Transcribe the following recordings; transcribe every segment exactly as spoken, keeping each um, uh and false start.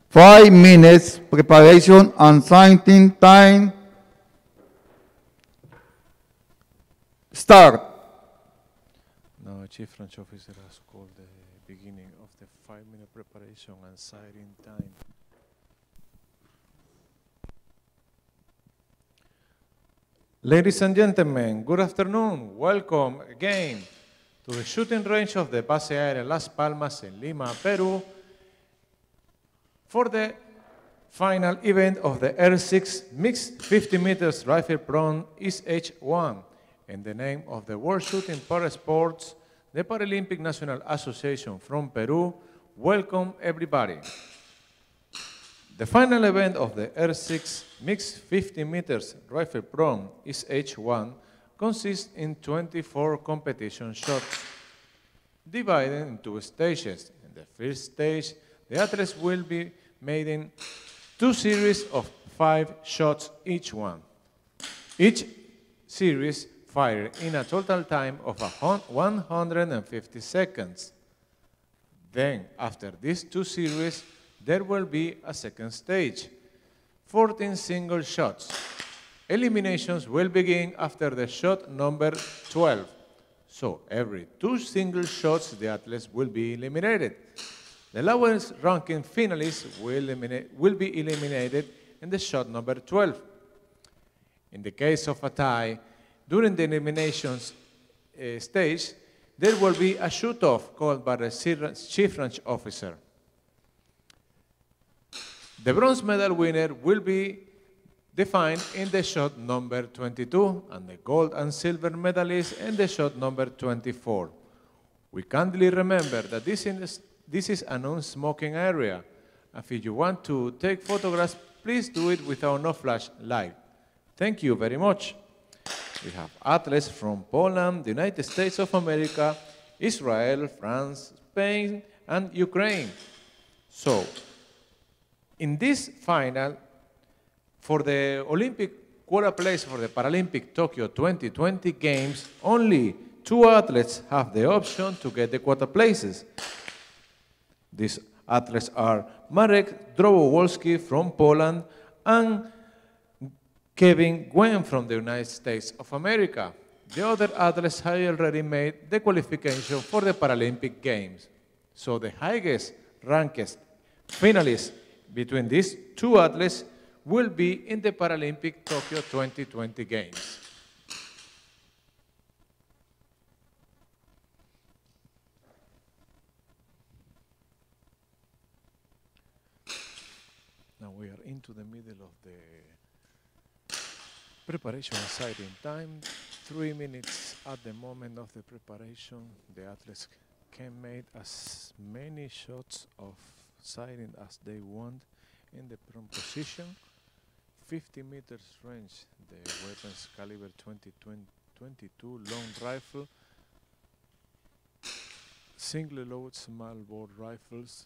Five minutes preparation and sighting time. Start. Now, Chief Ranch Officer has called the beginning of the five-minute preparation and sighting time. Ladies and gentlemen, good afternoon. Welcome again to the shooting range of the Base Aérea Las Palmas in Lima, Peru, for the final event of the Air six Mixed fifty meters Rifle Prone East H one. In the name of the World Shooting Para Sports, the Paralympic National Association from Peru, welcome everybody. The final event of the Air six Mixed fifty meters Rifle Prone East H one consists in twenty-four competition shots, divided into two stages. In the first stage, the athletes will be made in two series of five shots each one. Each series fired in a total time of one hundred fifty seconds. Then, after these two series, there will be a second stage, fourteen single shots. Eliminations will begin after the shot number twelve. So, every two single shots, the athletes will be eliminated. The lowest ranking finalists will, eliminate, will be eliminated in the shot number twelve. In the case of a tie, during the eliminations uh, stage, there will be a shoot-off called by the Chief Ranch Officer. The bronze medal winner will be defined in the shot number twenty-two, and the gold and silver medalist in the shot number twenty-four. We kindly remember that this is, this is a non-smoking area. If you want to take photographs, please do it without no flash light. Thank you very much. We have athletes from Poland, the United States of America, Israel, France, Spain, and Ukraine. So, in this final, for the Olympic quota place for the Paralympic Tokyo twenty twenty Games, only two athletes have the option to get the quota places. These athletes are Marek Drobowolski from Poland and Kevin Gwen from the United States of America. The other athletes have already made the qualification for the Paralympic Games. So the highest ranked finalists between these two athletes will be in the Paralympic Tokyo twenty twenty Games. Now we are into the middle of the preparation and sighting time. Three minutes at the moment of the preparation. The athletes can make as many shots of sighting as they want in the prone position. fifty meters range, the weapons caliber twenty twenty-two long rifle, single load small bore rifles.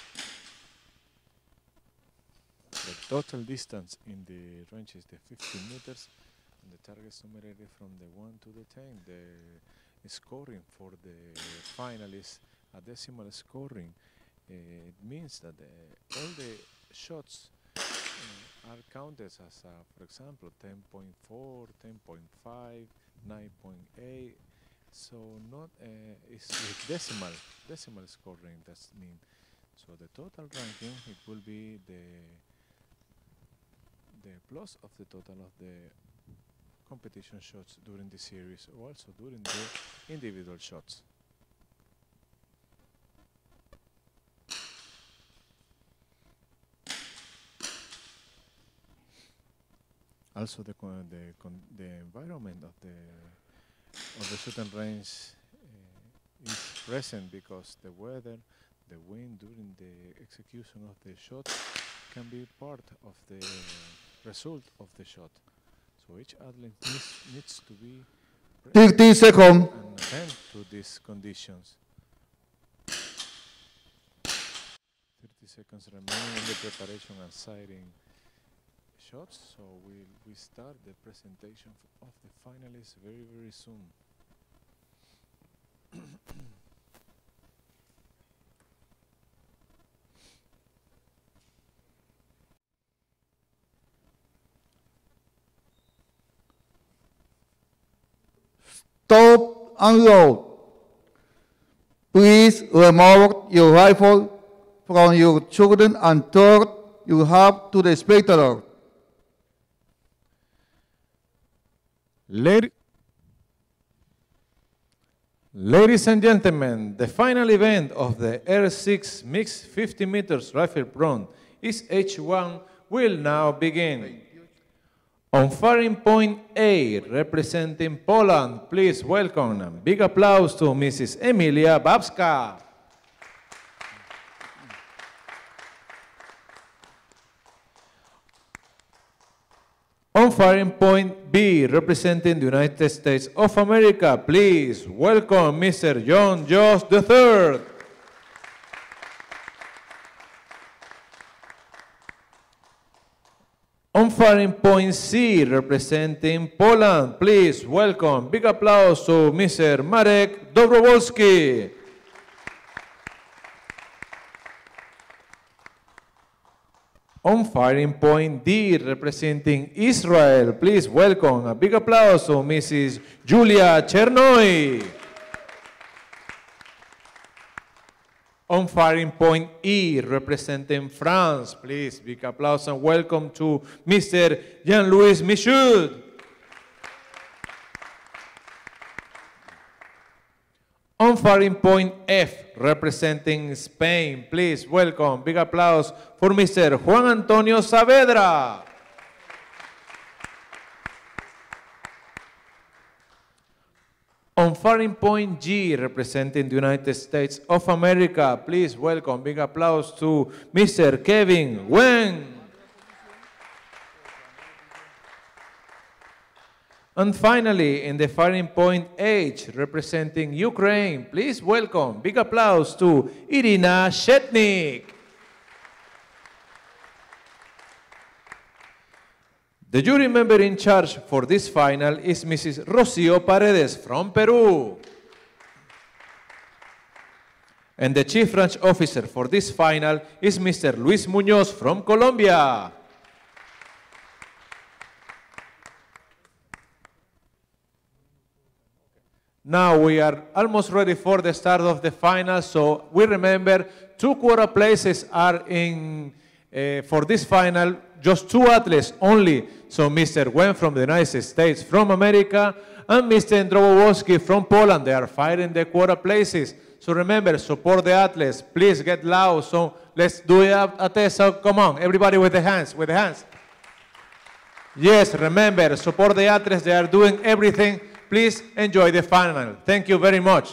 The total distance in the range is the fifty meters, and the target is numerated from the one to the ten. The scoring for the finalists, a decimal scoring, uh, it means that the, all the shots uh, are counted as, uh, for example, ten point four, ten point five, nine point eight. So not uh, it's with decimal decimal scoring. That's mean. So the total ranking, it will be the the plus of the total of the competition shots during the series, or also during the individual shots. Also, the con the, con the environment of the of the shooting range uh, is present because the weather, the wind during the execution of the shot can be part of the result of the shot. So each athlete needs, needs to be thirty seconds. and attend to these conditions. thirty seconds remaining in the preparation and sighting shots. So we'll, we start the presentation of the finalists very, very soon. unload. Please remove your rifle from your children and turn your heart to the spectator. Ladi- Ladies and gentlemen, the final event of the R six Mixed fifty meters Rifle Prone is H one will now begin. On firing point A, representing Poland, please welcome and big applause to Missus Emilia Babska. On firing point B, representing the United States of America, please welcome Mister John Josh the third. On firing point C, representing Poland, please welcome, big applause to Mister Marek Dobrowolski. On firing point D, representing Israel, please welcome, a big applause to Missus Julia Chernoy. On firing point E, representing France, please big applause and welcome to Mister Jean-Louis Michaud. On firing point F, representing Spain, please welcome, big applause for Mister Juan Antonio Saavedra. On firing point G, representing the United States of America, please welcome, big applause to Mister Kevin Wen. And finally, in the firing point H, representing Ukraine, please welcome, big applause to Irina Shetnik. The jury member in charge for this final is Missus Rocio Paredes from Peru. And the chief ranch officer for this final is Mister Luis Muñoz from Colombia. Now we are almost ready for the start of the final, so we remember two quota places are in, uh, for this final, just two athletes only. So Mister Wen from the United States, from America, and Mister Drobowski from Poland. They are fighting the quota places. So remember, support the athletes. Please get loud. So let's do it at test. So come on, everybody with the hands, with the hands. Yes, remember, support the athletes. They are doing everything. Please enjoy the final. Thank you very much.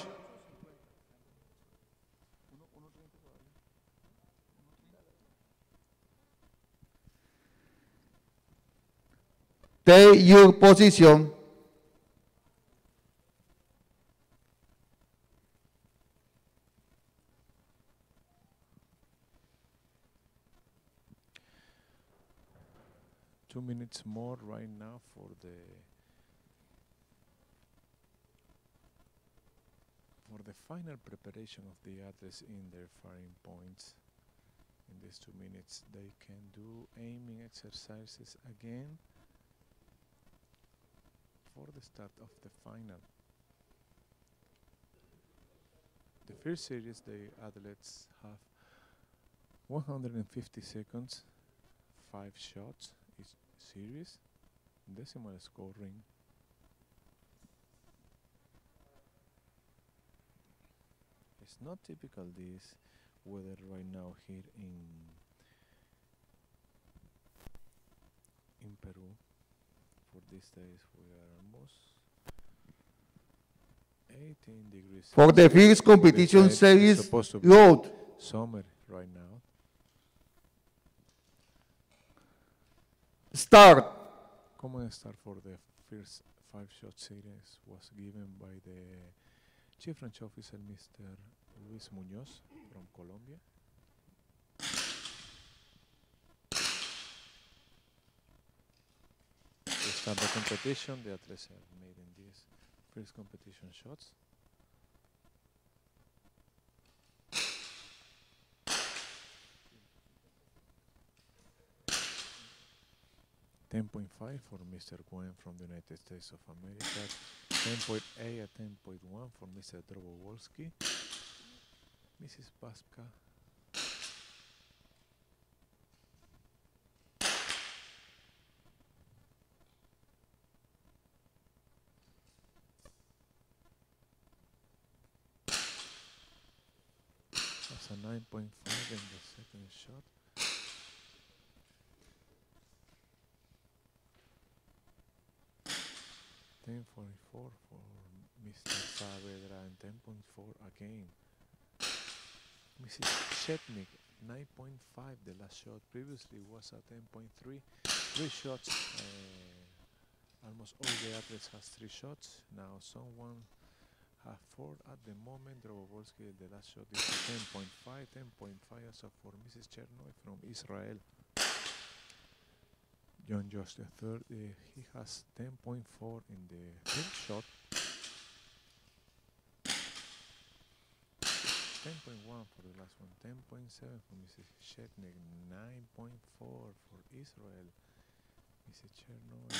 Take your position. Two minutes more right now for the for the final preparation of the athletes in their firing points. In these two minutes, they can do aiming exercises again for the start of the final. The first series, the athletes have one hundred fifty seconds, five shots each series, decimal scoring. It's not typical this weather right now here in in Peru. For these days we are almost eighteen degrees. For the first competition series, load. Summer right now. Start. Common start for the first five shot series was given by the Chief Ranch Officer Mister Luis Muñoz from Colombia. To start the competition, the athletes are made in these first competition shots. ten point five for Mister Gwen from the United States of America. ten point eight and ten point one for Mister Drobowolski. Missus Babka. That's a nine point five in the second shot. ten forty-four for Mister Saavedra and ten point four again. Missus Shetnik, nine point five the last shot. Previously was a ten point three. Three shots. Uh, almost all the athletes has three shots. Now someone have four at the moment. Drobowolski, the last shot is ten point five. ten point five also for Missus Chernoy from Israel. John Josh the third, uh, he has ten point four in the third shot. ten point one for the last one. ten point seven for Missus Shetnik. nine point four for Israel. Missus Chernoy.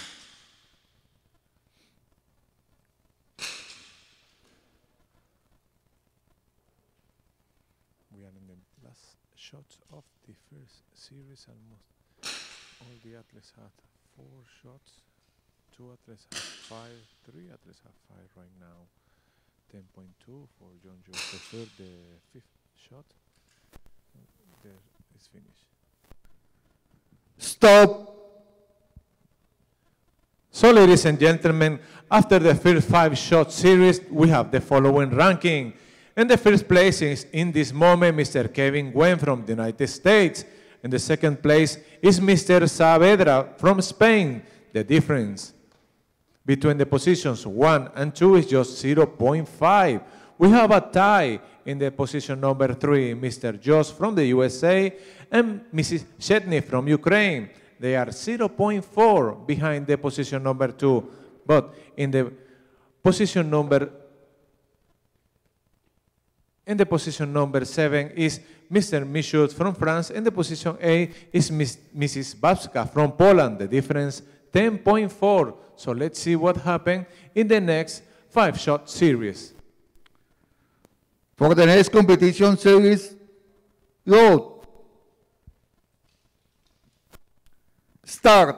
We are in the last shots of the first series. Almost all the athletes had four shots. Two athletes have five. Three athletes have five right now. ten point two for John Jones. The third, the fifth shot. There is finished. Stop. So, ladies and gentlemen, after the first five shot series, we have the following ranking. In the first place is, in this moment, Mister Kevin Nguyen from the United States. In the second place is Mister Saavedra from Spain. The difference between the positions one and two is just zero point five. We have a tie in the position number three, Mister Josh from the U S A and Missus Shetnik from Ukraine. They are zero point four behind the position number two. But in the position number in the position number seven is Mister Michaud from France, and the position eight is Miss, Missus Babka from Poland. The difference ten point four. So let's see what happened in the next five-shot series. For the next competition series, load. Start.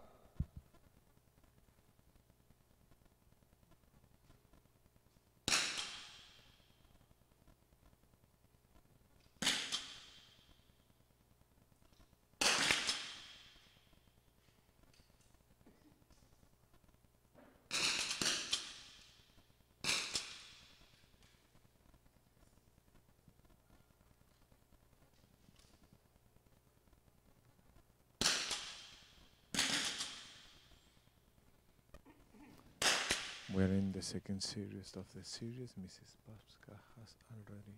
We're in the second series of the series. Missus Babka has already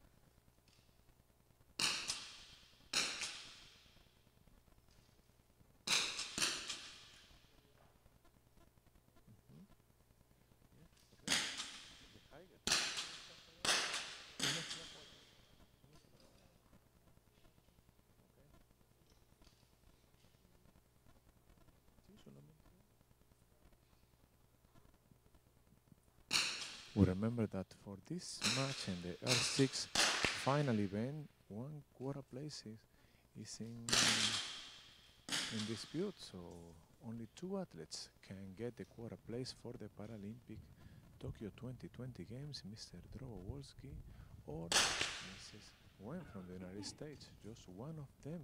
We remember that for this match in the R six final event, one quarter place is, is in, in dispute, so only two athletes can get the quarter place for the Paralympic Tokyo twenty twenty Games, Mister Drobowolski or Missus Nguyen from the United States, just one of them.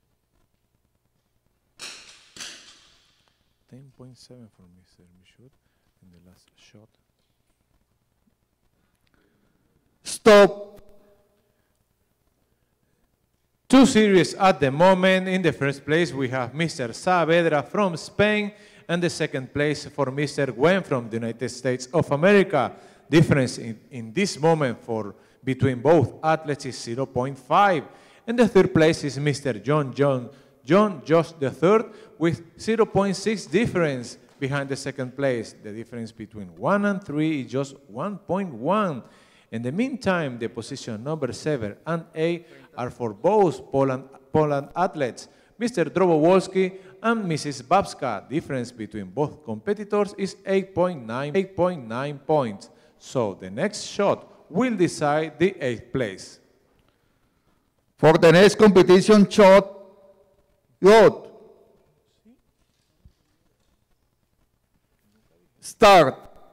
ten point seven for Mister Michaud in the last shot. Stop. Two series at the moment. In the first place, we have Mister Saavedra from Spain, and the second place for Mister Nguyen from the United States of America. Difference in, in this moment for between both athletes is zero point five. And the third place is Mister John John John Josh the third with zero point six difference behind the second place. The difference between one and three is just one point one. In the meantime, the position number seven and eight are for both Poland, Poland athletes. Mister Drobowolski and Missus Babska. Difference between both competitors is eight point nine points. So the next shot will decide the eighth place. For the next competition shot, road. Start.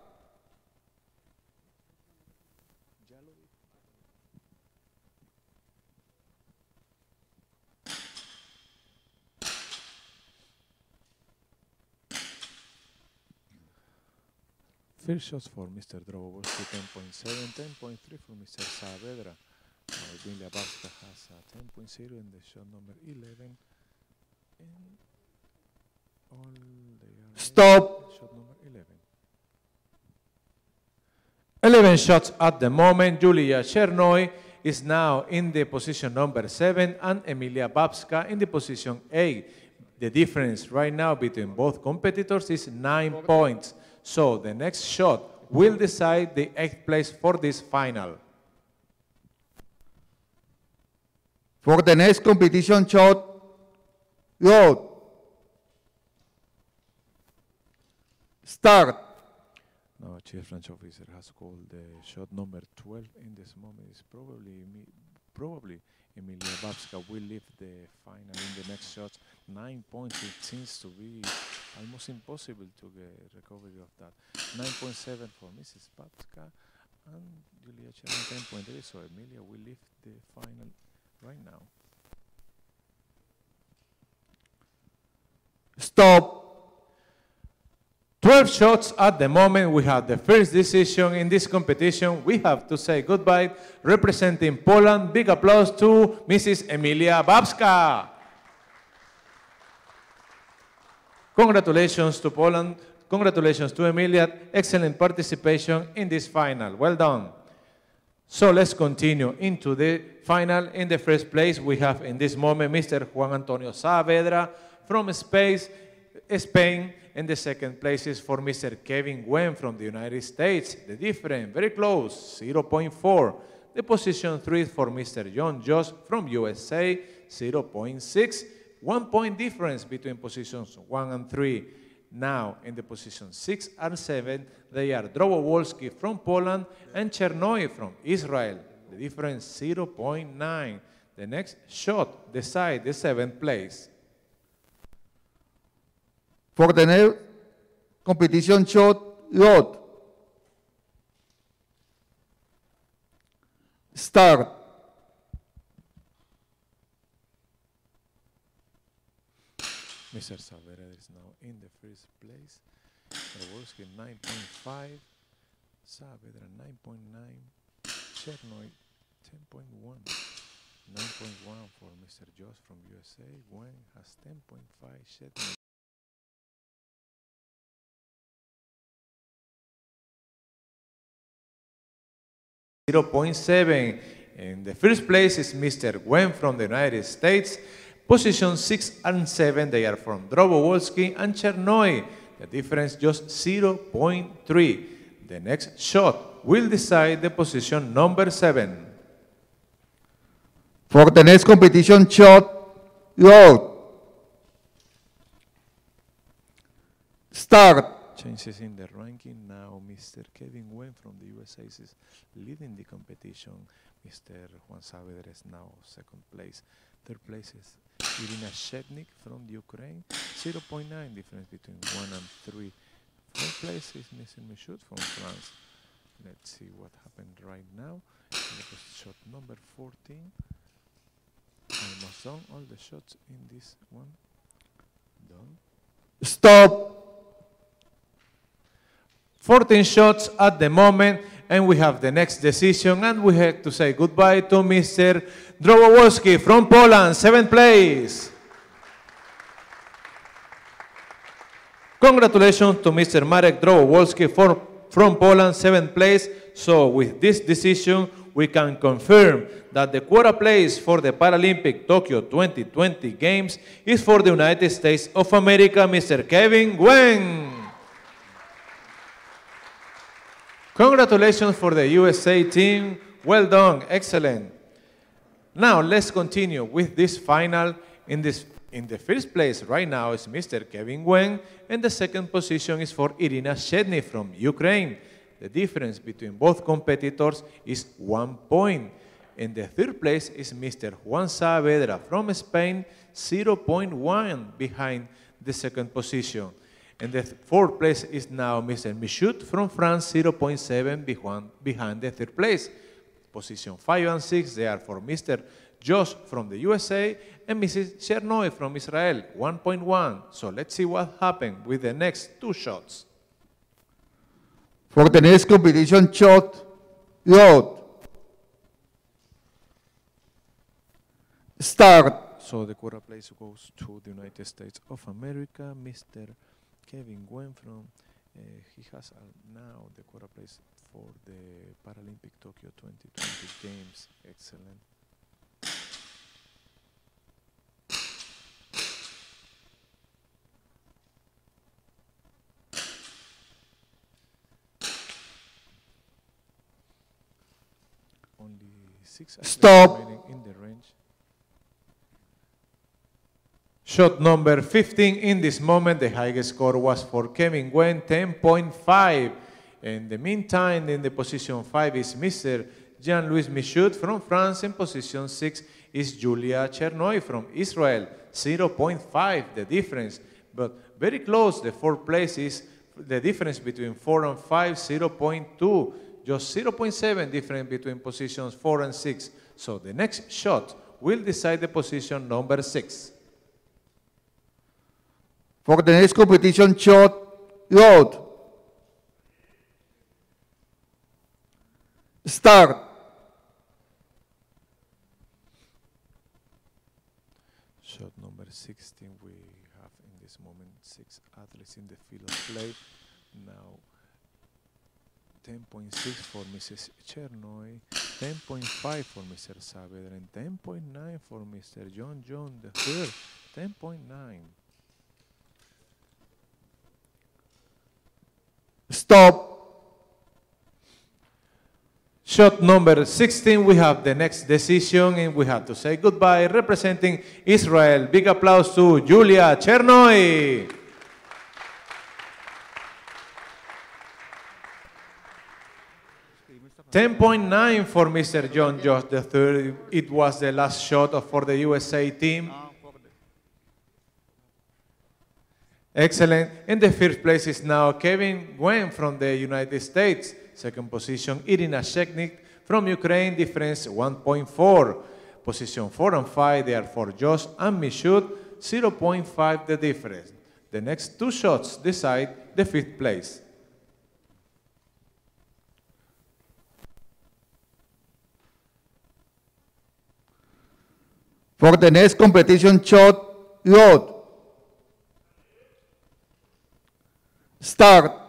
First shots for Mister Drobowolski, ten point seven, ten point three for Mister Saavedra. Emilia Babska has a ten point zero in the shot number eleven. And all they are Stop. shot number eleven. eleven shots at the moment. Julia Chernoy is now in the position number seven and Emilia Babska in the position eight. The difference right now between both competitors is nine points. So the next shot will decide the eighth place for this final. For the next competition shot, road. Start. Now, Chief Ranch Officer has called the shot number twelve in this moment. Is probably probably Emilia Babska will leave the final in the next shot. Nine points, it seems to be almost impossible to get recovery of that. nine point seven for Missus Babska and Julia Chernoy ten point three, so Emilia will leave the final right now. Stop. twelve shots at the moment. We have the first decision in this competition. We have to say goodbye. Representing Poland, big applause to Missus Emilia Babska. Congratulations to Poland. Congratulations to Emilia. Excellent participation in this final. Well done. So let's continue into the final. In the first place, we have in this moment Mister Juan Antonio Saavedra from Spain. Spain. And the second place is for Mister Kevin Wen from the United States. The difference, very close, zero point four. The position three is for Mister John Josh from U S A, zero point six. One point difference between positions one and three. Now, in the position six and seven, they are Drobowolski from Poland and Chernoy from Israel. The difference, zero point nine. The next shot decides the seventh place. For the next competition shot, road. Start. Mister Saavedra is now in the first place. Drobowolski nine point five, Saavedra nine point nine, Chernoy ten point one, nine point one for Mister Josh from U S A. Wen has ten point five, Chernoy zero point seven. In the first place is Mister Wen from the United States. Position six and seven, they are from Drobowolski and Chernoy. The difference just zero point three. The next shot will decide the position number seven. For the next competition shot, road. Start. Changes in the ranking now. Mister Kevin Wen from the U S A is leading the competition. Mister Juan Saavedra is now second place. Third place is Irina Shevnik from Ukraine. zero point nine difference between one and three. Fourth place is Mister Michaud from France. Let's see what happened right now. Shot number fourteen. Almost done. All the shots in this one. Done. Stop. fourteen shots at the moment, and we have the next decision, and we have to say goodbye to Mister Drobowolski from Poland, seventh place. Congratulations to Mister Marek Drobowolski for, from Poland, seventh place. So with this decision, we can confirm that the quota place for the Paralympic Tokyo twenty twenty Games is for the United States of America, Mister Kevin Wen. Congratulations for the U S A team. Well done, excellent. Now let's continue with this final in this In the first place right now is Mister Kevin Wen, and the second position is for Irina Shedny from Ukraine. The difference between both competitors is one point. In the third place is Mister Juan Saavedra from Spain, zero point one behind the second position. And the fourth place is now Mister Michaud from France, zero point seven behind, behind the third place. Position five and six, they are for Mister Josh from the U S A and Missus Chernoy from Israel, one point one. So let's see what happened with the next two shots. For the next competition shot, load. Start. So the quarter place goes to the United States of America. Mister Kevin Wen from, uh, he has uh, now the quarter place for the Paralympic Tokyo twenty twenty Games. Excellent. Only six Stop. remaining in the range. Shot number fifteen in this moment, the highest score was for Kevin Wen, ten point five. In the meantime, in the position five is Mister Jean-Louis Michaud from France, and position six is Julia Chernoy from Israel, zero point five, the difference. But very close, the fourth place is the difference between four and five, zero point two. Just zero point seven difference between positions four and six. So the next shot will decide the position number six. For the next competition shot, load. Start. Shot number sixteen, we have in this moment six athletes in the field of play. Now ten point six for Missus Chernoy, ten point five for Mister Saavedra, and ten point nine for Mister John John the third, ten point nine. Stop. Shot number sixteen, we have the next decision, and we have to say goodbye. Representing Israel, big applause to Julia Chernoy. ten point nine for Mister John Josh the third. It was the last shot of, for the U S A team. Excellent. In the first place is now Kevin Wen from the United States. Second position, Irina Shedny from Ukraine, difference one point four. Position four and five, they are for Josh and Michaud, zero point five the difference. The next two shots decide the fifth place. For the next competition shot, load. Start.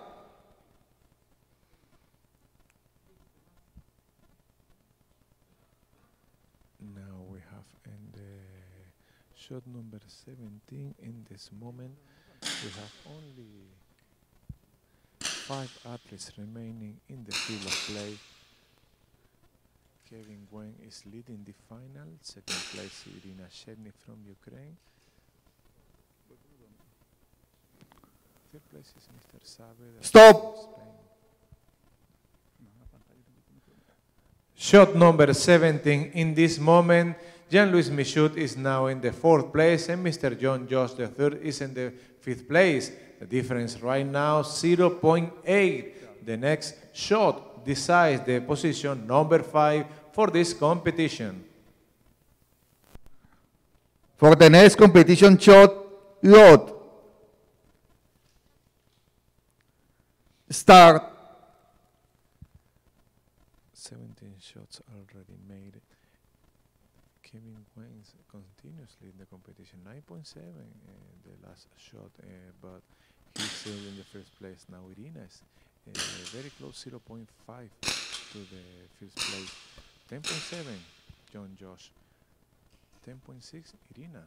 Now we have in the shot number seventeen in this moment, we have only five athletes remaining in the field of play. Kevin Wen is leading the final. Second place, Irina Shedny from Ukraine. Third place is Mister Saavedra. Stop. Shot number seventeen in this moment. Jean-Louis Michaud is now in the fourth place, and Mister John Josh the third is in the fifth place. The difference right now, zero point eight. The next shot decides the position number five for this competition. For the next competition shot, load. Start. seventeen shots already made. Kevin Wen is continuously in the competition, nine point seven uh, the last shot, uh, but he's still in the first place. Now Irina is uh, very close, zero point five to the first place. ten point seven, John Josh. ten point six, Irina.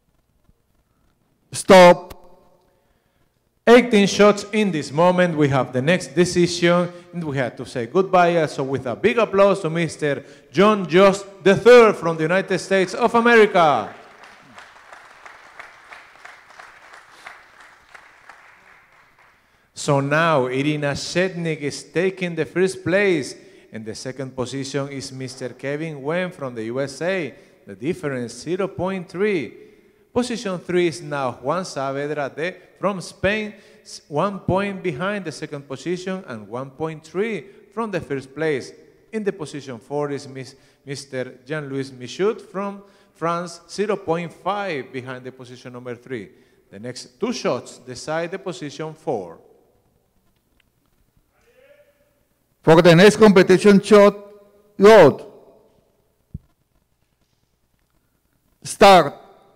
Stop. eighteen shots in this moment. We have the next decision, and we have to say goodbye. So with a big applause to Mister John Josh the third from the United States of America. So now Irina Shednik is taking the first place. In the second position is Mister Kevin Wen from the U S A. The difference zero point three. Position three is now Juan Saavedra de, from Spain, one point behind the second position and one point three from the first place. In the position four is Mister Jean-Louis Michaud from France, zero point five behind the position number three. The next two shots decide the position four. For the next competition shot, load. Start.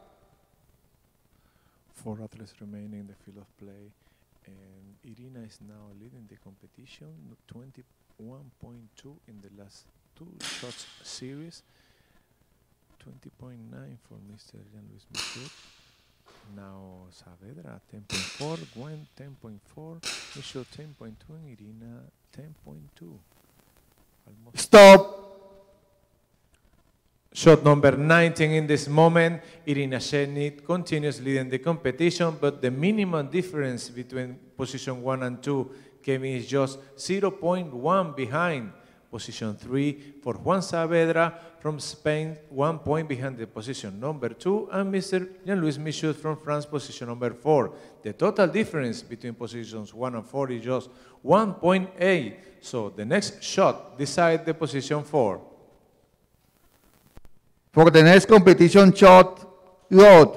Four athletes remaining in the field of play, and Irina is now leading the competition, twenty-one point two in the last two shots series, twenty point nine for Mister Jean-Louis Michaud. Now Saavedra ten point four, Gwen ten point four, Michaud ten point two, and Irina ten point two. Almost. Stop. Shot number nineteen in this moment, Irina Shednik continues leading the competition, but the minimum difference between position one and two, Kevin, is just zero point one behind. Position three for Juan Saavedra from Spain, one point behind the position number two, and Mister Jean-Louis Michaud from France, position number four. The total difference between positions one and four is just one point eight, so the next shot decides the position four. For the next competition shot, load.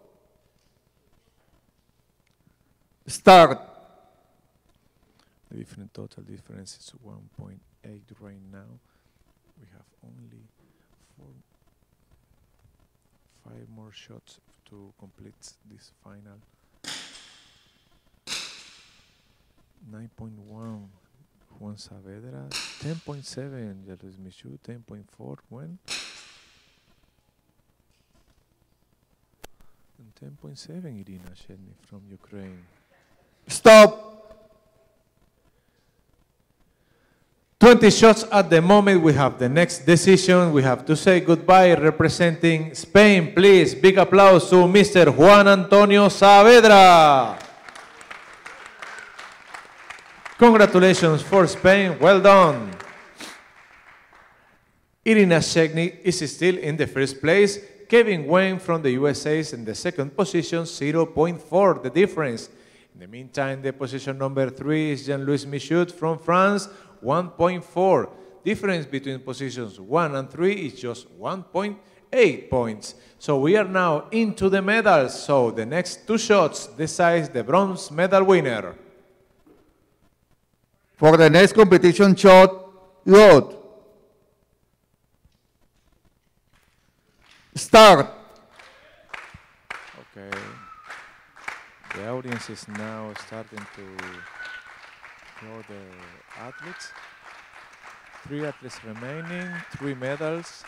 Start. The different total difference is one point eight right now. We have only four, five more shots to complete this final. nine point one, Juan Saavedra, ten point seven, Jean-Louis Michaud, ten point four, Gwen. And ten point seven, Irina Shednik from Ukraine. Stop. twenty shots at the moment. We have the next decision. We have to say goodbye. Representing Spain, please, big applause to Mister Juan Antonio Saavedra. Congratulations for Spain. Well done. Irina Shednik is still in the first place. Kevin Wen from the U S A is in the second position, zero point four, the difference. In the meantime, the position number three is Jean-Louis Michaud from France, one point four. Difference between positions one and three is just one point eight points. So we are now into the medals. So the next two shots decides the bronze medal winner. For the next competition shot, load. Start. Okay. The audience is now starting to draw the athletes. Three athletes remaining, three medals.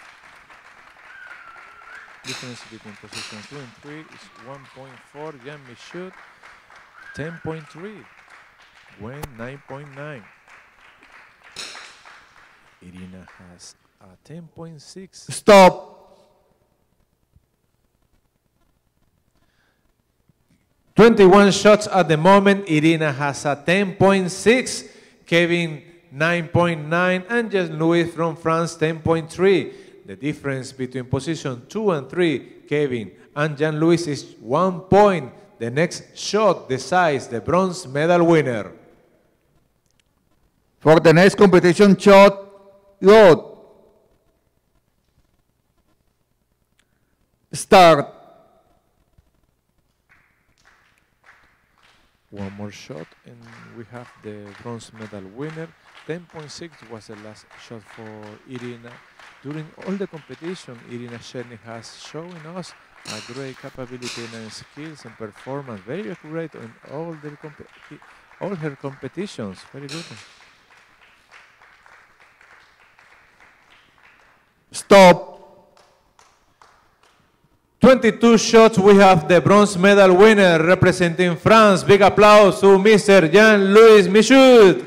Difference between position two and three is one point four. Jean Michaud, ten point three. Gwen, nine point nine. Irina has a ten point six. Stop. twenty-one shots at the moment. Irina has a ten point six. Kevin, nine point nine. And Jean-Louis from France, ten point three. The difference between position two and three, Kevin and Jean-Louis, is one point. The next shot decides the bronze medal winner. For the next competition shot, load. Start. One more shot and we have the bronze medal winner. ten point six was the last shot for Irina. During all the competition, Irina Shednik has shown us a great capability and skills and performance. Very accurate in all, the all her competitions. Very good. Stop. twenty-two shots, we have the bronze medal winner representing France. Big applause to Mister Jean-Louis Michaud.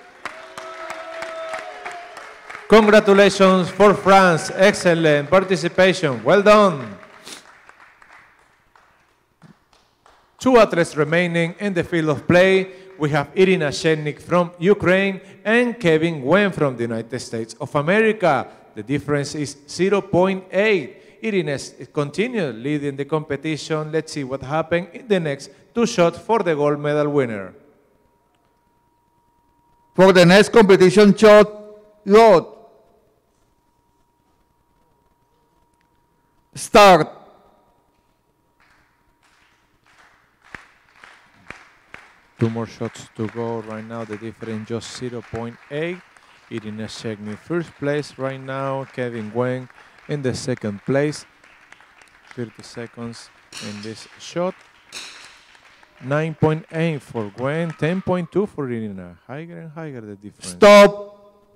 Congratulations for France. Excellent participation. Well done. Two athletes remaining in the field of play. we have Irina Shednik from Ukraine and Kevin Wen from the United States of America. The difference is zero point eight. Irina continues leading the competition. Let's see what happens in the next two shots for the gold medal winner. For the next competition shot, load. Start. Two more shots to go right now. The difference just zero point eight. Irina Shednik first place right now. Kevin Wen in the second place. thirty seconds in this shot. nine point eight for Gwen, ten point two for Irina. Higher and higher the difference. Stop.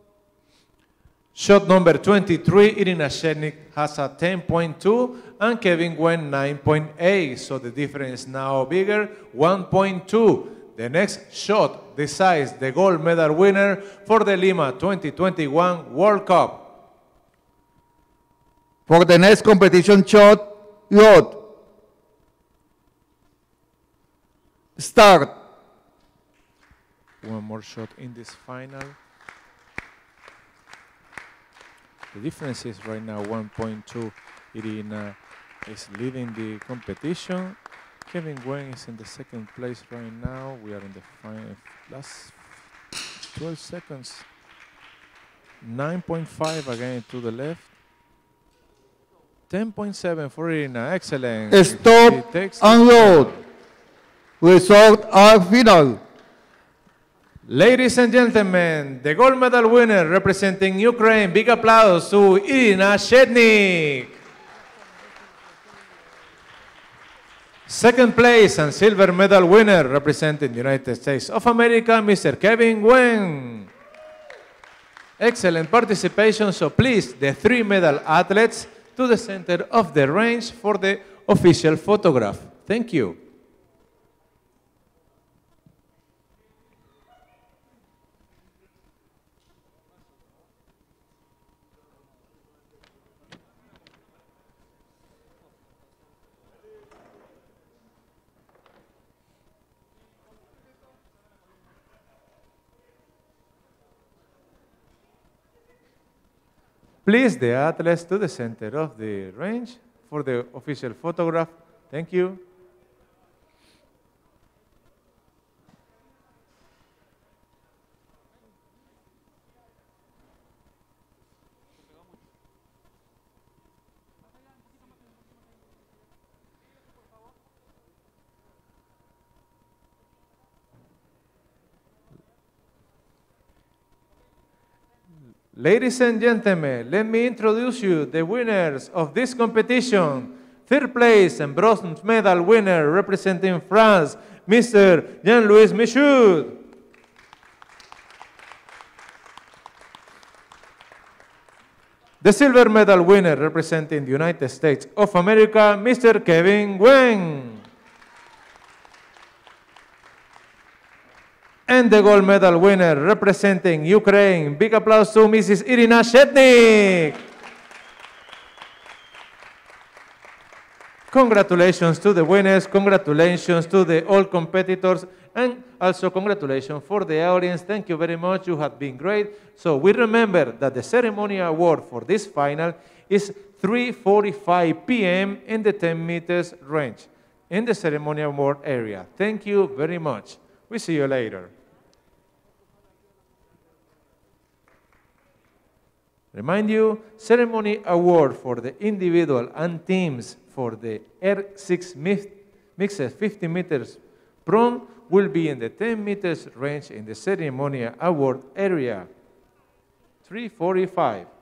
Shot number twenty-three, Irina Shednik has a ten point two and Kevin Wen nine point eight. So the difference is now bigger, one point two. The next shot decides the gold medal winner for the Lima twenty twenty-one World Cup. For the next competition shot, load. Start. One more shot in this final. The difference is right now one point two. Irina is leading the competition. Kevin Wen is in the second place right now. We are in the final, last twelve seconds. nine point five again to the left. ten point seven for Irina. Excellent. Stop and load. Result are final. Ladies and gentlemen, the gold medal winner representing Ukraine. Big applause to Irina Shednik. Second place and silver medal winner representing the United States of America, Mister Kevin Wen. Excellent participation, so please, the three medal athletes to the center of the range for the official photograph. Thank you. Please, the athletes to the center of the range for the official photograph. Thank you. Ladies and gentlemen, let me introduce you the winners of this competition. Third place and bronze medal winner representing France, Mister Jean-Louis Michaud. The silver medal winner representing the United States of America, Mister Kevin Wen. And the gold medal winner representing Ukraine. Big applause to Missus Irina Shednik. Congratulations to the winners, congratulations to the all competitors, and also congratulations for the audience. Thank you very much, you have been great. So we remember that the ceremony award for this final is three forty-five p m in the ten meters range in the ceremony award area. Thank you very much. We see you later. Remind you, ceremony award for the individual and teams for the R six mixed fifty meters prone will be in the ten meters range in the ceremony award area. three forty-five.